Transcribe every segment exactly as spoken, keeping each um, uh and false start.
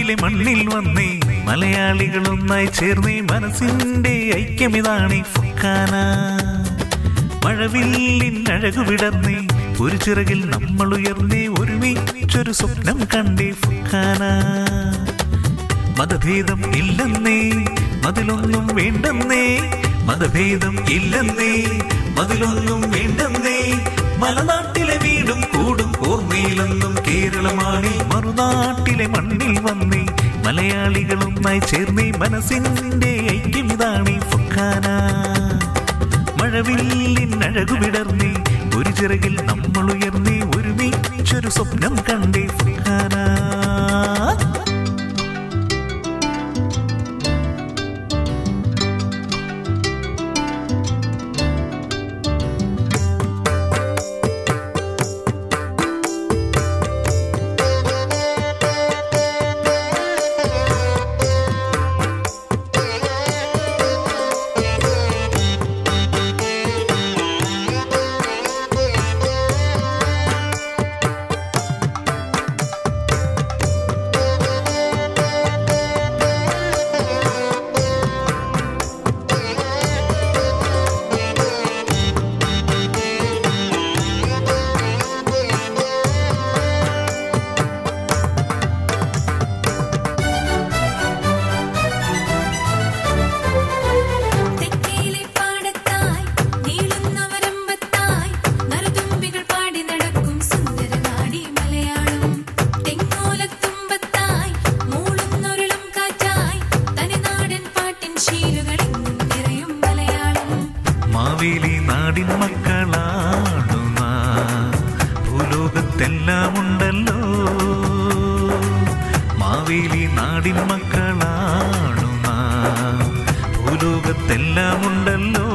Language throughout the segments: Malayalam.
മറുനാട്ടിലെ മണ്ണിൽ വന്നേ മലയാളികളൊന്നായി ചേർന്നേ മനസ്സിന്റെ ഐക്യമിതാണേ ഫുർഖാന മഴവില്ലിൻ അഴകു വിടർന്നേ ഒരു ചിറകിൽ നമ്മൾ ഉയർന്നേ ഒരുമിച്ചൊരു സ്വപ്നം കണ്ടേ ഫുർഖാന മതഭേദം ഇല്ലെന്നേ മതിലൊന്നും വേണ്ടെന്നേ മതഭേദം ഇല്ലെന്നേ മതിലൊന്നും വേണ്ടെന്നേ മലനാട്ടിലെ വീടും കൂടും ഓർമ്മയിലെന്നും കേരളമാണ് മറുനാട്ടിലെ മണ്ണിൽ വന്നേ മലയാളികളൊന്നായി ചേർന്നേ മനസ്സിന്റെ ഐക്യമിതാണേ ഫുർഖാന മഴവില്ലിൻ അഴകു വിടർന്നേ ഒരു ചിറകിൽ നമ്മൾ ഉയർന്നേ ഒരുമിച്ചൊരു സ്വപ്നം കണ്ടേ ഫുർഖാന നാടിൻ മക്കളാണു നാം ഭൂലോകത്തെല്ലാമുണ്ടല്ലോ മാവേലി നാടിൻ മക്കളാണു നാം ഭൂലോകത്തെല്ലാമുണ്ടല്ലോ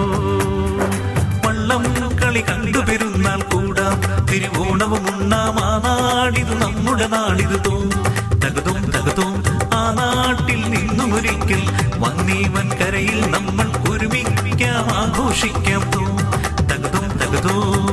വള്ളം കളി കണ്ടു പെരുന്നാൾ കൂടാം തിരുവോണവും ഉണ്ണാം ആ നാടിത് നമ്മുടെ നാടിത് തോ തകതോം തകതോം ആ നാട്ടിൽ നിന്നും ഒരിക്കൽ വന്നീവൻ കരയിൽ നമ്മൾ ഒരുമിക്കാം ആഘോഷിക്കാം തോ തകതോം തകതോ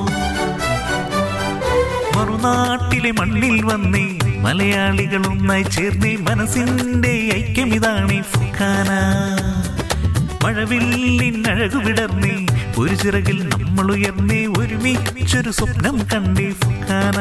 മറുനാട്ടിലെ മണ്ണിൽ വന്നേ മലയാളികളൊന്നായി ചേർന്നേ മനസ്സിന്റെ ഐക്യമിതാണേ ഫുർഖാന മഴവില്ലിൻ അഴകു വിടർന്നേ ഒരു ചിറകിൽ നമ്മൾ ഉയർന്നേ ഒരുമിച്ചൊരു സ്വപ്നം കണ്ടേ ഫുർഖാന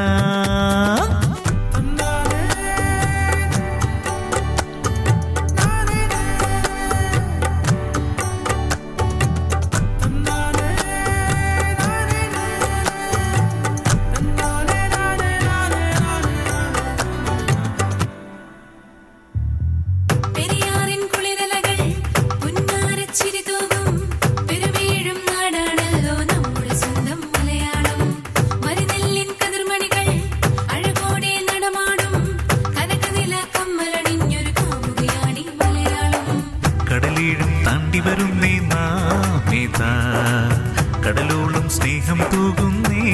വരുന്നേ നാമേതാ കടലോളം സ്നേഹം തൂകുന്നേ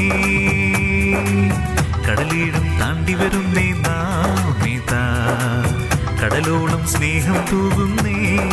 കടലീഴും താണ്ടി വരുന്നേ നാമേതാ കടലോളം സ്നേഹം തൂകുന്നേ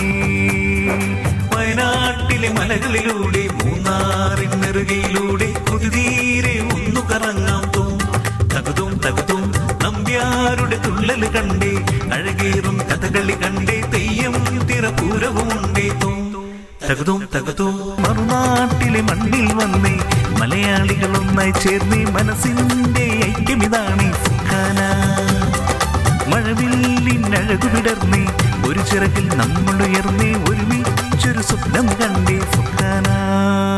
വയനാട്ടിലെ മലകളിലൂടെ മൂന്നാറിൻ നെറുകയിലൂടെ കൊതിതീരെ ഒന്നു കറങ്ങാം തോ തകതോം തകതോം നമ്പ്യാരുടെ തുള്ളല് കണ്ടേ അഴകേറും കഥകളി കണ്ടേ തെയ്യം തിറപ്പൂരവും ഉണ്ടേ തോ തകതോം തകതോ മറുനാട്ടിലെ മണ്ണിൽ വന്നേ മലയാളികളൊന്നായി ചേർന്നേ മനസ്സിന്റെ ഐക്യമിതാണേ ഫുർഖാന മഴവില്ലിൻ അഴകു വിടർന്നേ ഒരു ചിറകിൽ നമ്മൾ ഉയർന്നേ ഒരുമിച്ചൊരു സ്വപ്നം കണ്ടേ ഫുർഖാന